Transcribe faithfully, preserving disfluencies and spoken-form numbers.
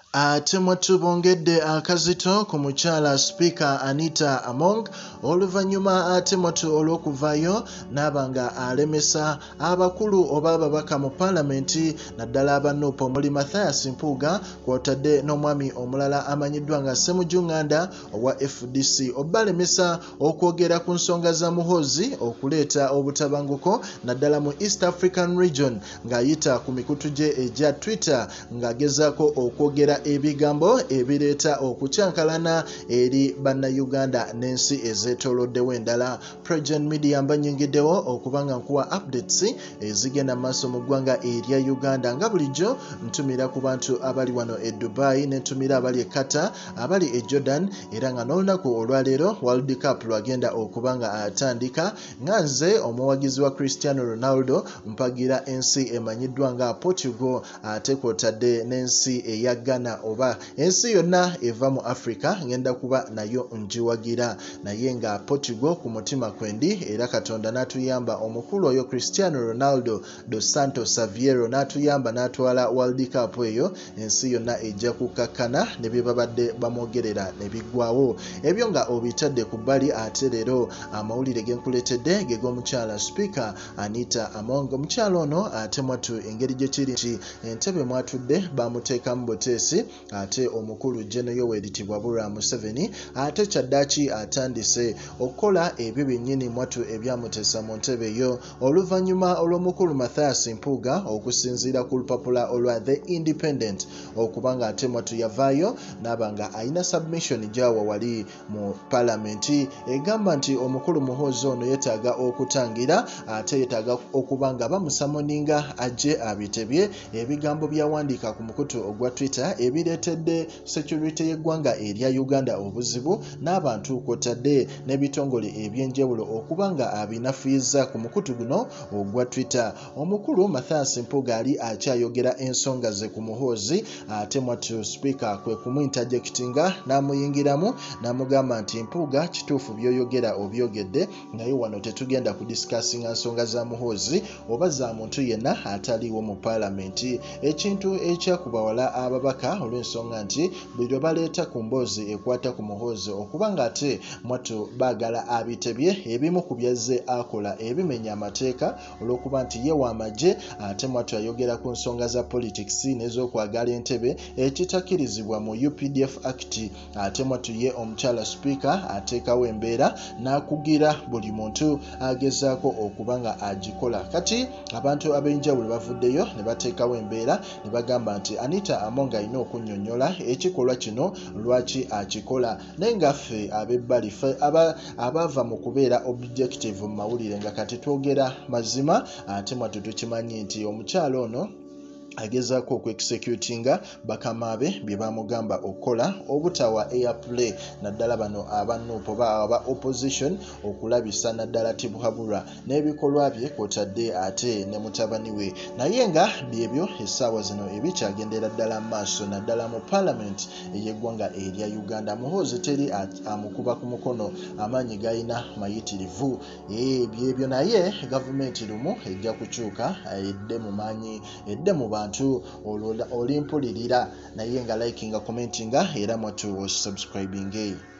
Ate mwatubongedde akazito ku mukyala Speaker Anita Among oluvannyuma ate mwatu olw'okuvaayo n'abanga alemesa abakulu oba ababaka mu Paalamenti naddala abanuupu omuli Mathias Mpuuga kw'otadde n'omwami omulala amanyiddwa nga Ssemujjunganda owa F D C obbalemesa okwogera ku nsonga za Muhoozi okuleeta obutabanguko naddala mu East African Region ng'ayita ku mikutu gye egya Twitter ng'agezaako okwogera ebigambo ebireeta okukyankalana eri bannayuganda n'ensi ezeetooloddewo endala. PROJOURN Media mbanyingiddewo okubanga nkuwa updates ezigenda maaso mu ggwanga erya Uganda nga bulijjo ntumira ku bantu abali wano e Dubai n'entumira abali e Qatar abali e Jordan era nga n'olunaku olwaleero World Cup lwagenda okubanga atandika nga nze omuwagizi wa Cristiano Ronaldo mpagira ensi emanyiddwa nga Portugal ate kw'otadde n'ensi eya Ghana oba ensi yonna eva mu Africa ngenda kuba nayo njiwagira naye nga Portugal ku mutima kwendi era Katonda n'atuyamba omukulu oyo Cristiano Ronaldo dos Santos Aveiro n'atuyamba n'atwala World Cup eyo ensi yonna ejja kukakkana ne bye babadde bamwogerera ne biggwawo ebyo nga obitadde ku bbali ate leero amawulire genkuletedde ge g'omukyala Speaker Anita Among omukyala ono ate mwatu engeri gye kiri nti entebe mwatudde bamuteekamu buteesi ate omukulu General Yoweri Tibwabura Museveni ate kyaddaaki atandise okukola ebyo byennyini mwatu ebyamuteesa mu ntebe eyo oluvannyuma olw'omukulu Mathias Mpuuga okusinziira ku lupapula olwa The Independent okubanga ate mwatu yavaayo n'abanga ayina submission gy'awa wali mu Paalamenti egamba nti omukulu Muhoozi ono yeetaaga okutangira ate yeetaaga okubanga bamusamoninga ajje abitebye ebigambo byawandiika ku mukutu ogwa Twitter ebireetedde security y'eggwanga erya Uganda obuzibu n'abantu kw'otadde n'ebitongole eby'enjawulo okubanga abinafuyiza ku mukutu guno ogwa Twitter. Omukulu Mathias Mpuuga ali akyayogera ensonga ze ku Muhoozi ate mwatu Speaker kwe kumwinterjectinga n'amuyingiramu n'amugamba nti Mpuuga kituufu by'oyogera obyogedde naye wano tetugenda kudiscussinga nsonga za Muhoozi oba za muntu yenna ataliiwo mu Paalamenti. Ekintu ekyakubawala ababaka olw'ensonga nti buli lwe baleeta ku mboozi ekwata ku Muhoozi okubanga ate mwatu baagala abitebye ebimu ku byazze akola ebimenya amateeka olw'okuba nti ye w'amagye ate mwatu ayogera ku nsonga za politics n'ez'okwagala entebe ekitakkirizibwa mu U P D F Act ate mwatu ye omukyala Speaker ateekawo embeera n'akugira buli muntu agezaako okubanga agikola. Kati abantu ab'enjawulo bavuddeyo ne bateekawo embeera ne bagamba nti Anita Among alina okunnyonnyola ekikolwa kino lwaki akikola naye nga ffe ab'ebbali ffe abaava mu kubeera objective mu mawulire nga kati twogera mazima ate mwatu tukimanyi nti omukyalo ono agezaako okwekisecutinga bakama be bye bamugamba okukola obutawa airplay naddala bano abanuupu oba aba opposition okulabisa naddala Tibwabura n'ebikolwa bye kw'otadde ate ne mutabani we naye nga byebyo essaawa zino ebikyagendera ddala maaso naddala mu Paalamenti ey'eggwanga erya Uganda. Muhoozi teri amukuba ku mukono amaanyi gayina mayitirivu byebyo naye gavumenti lumu ejja kukyuka edde mu maanyi edde mu bantu olimpulirira naye nga likinga commentinga era mwatu subscribing.